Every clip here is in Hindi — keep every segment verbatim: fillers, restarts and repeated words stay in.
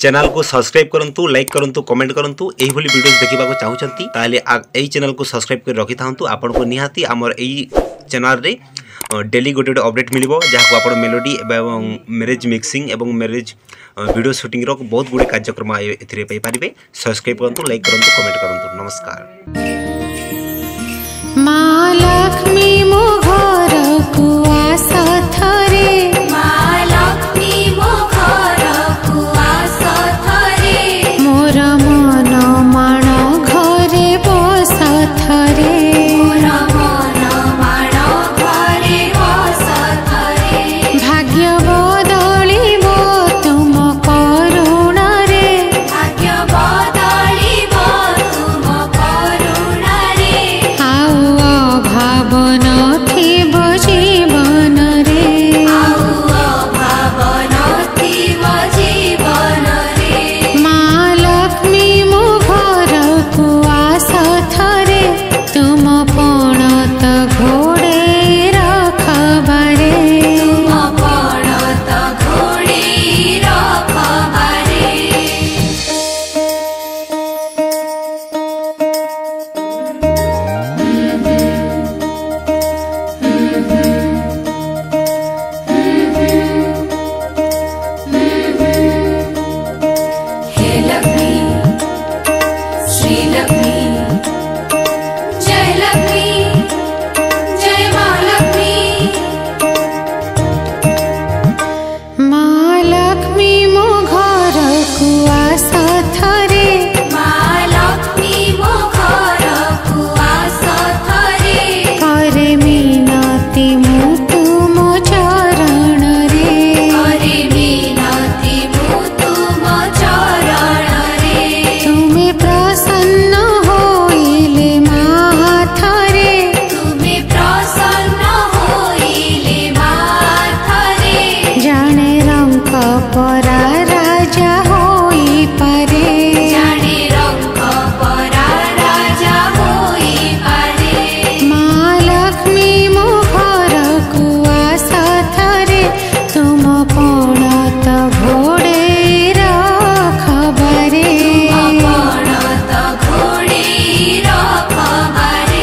चैनल को सब्सक्राइब करंतु, लाइक करंतु, कमेंट करंतु। एही भली वीडियोस देखिबा को चाहउचंती ताले एही चैनल को सब्सक्राइब कर रखि थांतु। आपन को निहाती हमर एही चैनल रे डेली गोटे गोटे अपडेट मिलिबो, जहाँ को आपण मेलोडी एवं मैरिज मिक्सिंग एवं मैरिज वीडियो शूटिंग रो बहुत गुडे कार्यक्रम एथिरे पाई पारिबे। सब्सक्राइब करंतु, लाइक करंतु, कमेंट करंतु। नमस्कार। माँ लक्ष्मी मो घर को आस थरे, माँ लक्ष्मी मो घर को आस थरे, मोर मन माण घरे बस थरे, मोर मन माण घरे बस थरे, भाग्य बदलिब तुम करुण रे, भाग्य बदलिब तुम करुण रे, आउ अभाव नथिब जीवन रे, आउ अभाव नथिब जीवन रे, माँ लक्ष्मी मो घर को आस थरे, तुम पणत घोड़े रखबारे, तुम पणत घोड़े रखबारे। हे लक्ष्मी, श्री लक्ष्मी, जय लक्ष्मी, जय माँ लक्ष्मी, माँ लक्ष्मी मो घर को आस थरे, माँ लक्ष्मी मो घर को आस थरे, करे मिनती मु तुम चरण रे, करे मिनती मु तुम चरण रे, तुमे प्रसन्न होइले माँ थरे, तुमे प्रसन्न होइले माँ थरे, जाने रंग परा राजा होई पारे, जाने रंग परा राजा होई पारे, माँ लक्ष्मी मो घर को आस थरे, तुम पणत घोड़े रखबारे, तुम पणत घोड़े रखबारे।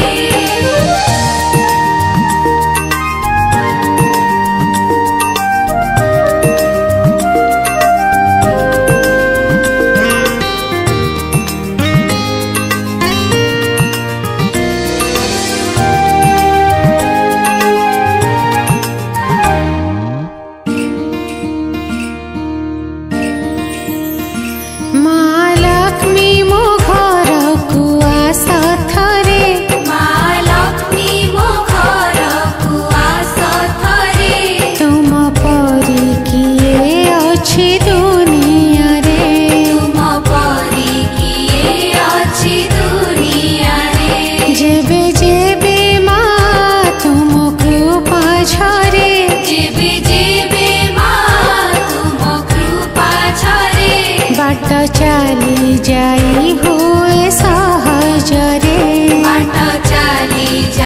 माँ लक्ष्मी मो घर को आस थरे, माँ लक्ष्मी मो घर को आस थरे, तुम परी किए अछि दुनिया रे, तुम परी किए अछि दुनिया रे, जेबे जेबे माँ तुम कृपा झरे, जेबे जेबे माँ तुम कृपा झरे, बाट चाली जाई हुए सहज रे, बाट चाली जाई।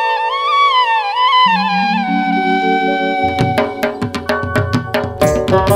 Thank you.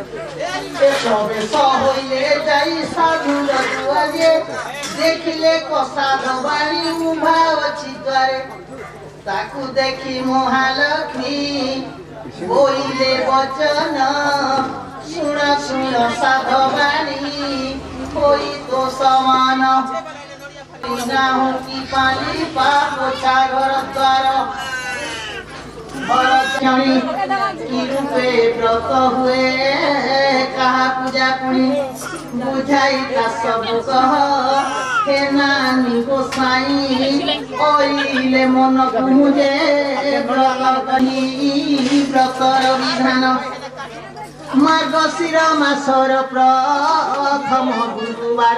देखिले कसा धवानी उभा अछि द्वारे ताकू देखी महालक्ष्मी बोइले वचन सुन सुन साधवानी कोई तो समान बिना हो की पानी पाप घर द्वार भरतनी की रूपे व्रत हुए कहा पूजा पुणी बुझाई का सब कह हे नानी गोसाई ओइले मन कुजे व्रतनी व्रतर विधान मार्गशीर मासर प्रथम गुरुवार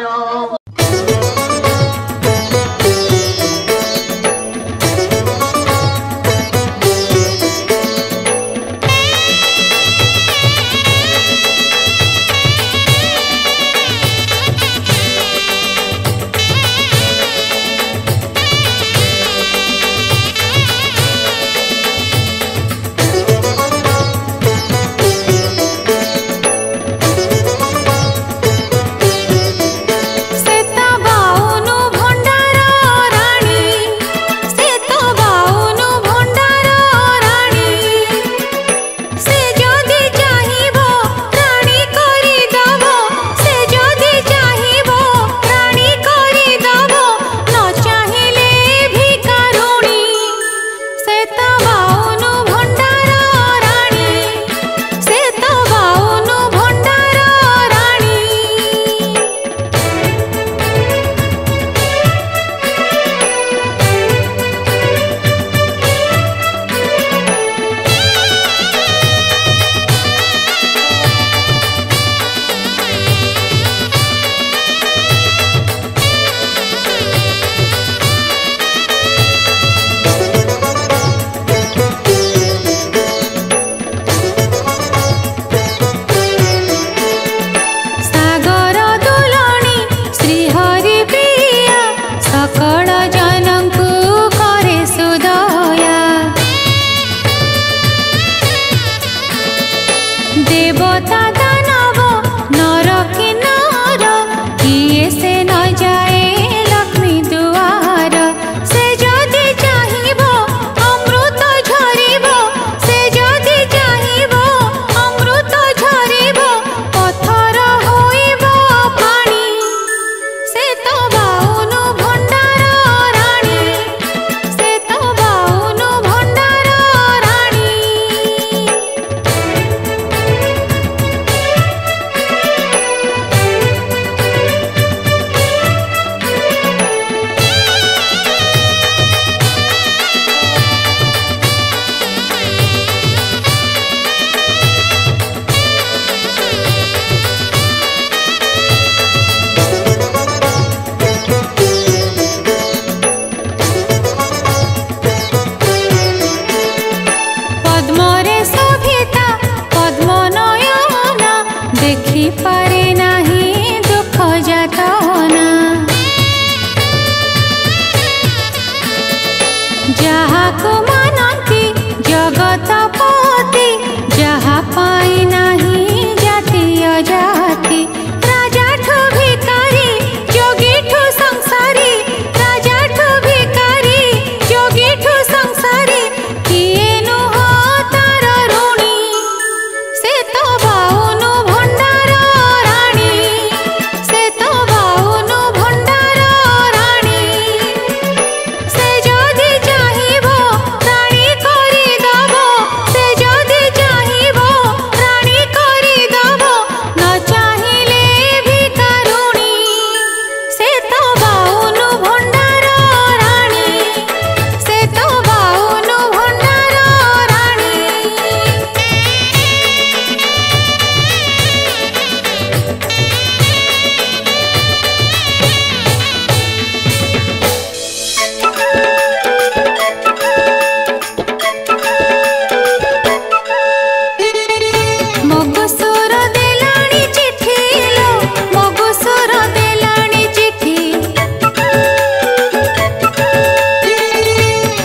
ଯାହାକୁ ମାନନ୍ତି ଜଗତପତି ଯାହା ପାଇ ନାହିଁ ଜାତୀୟ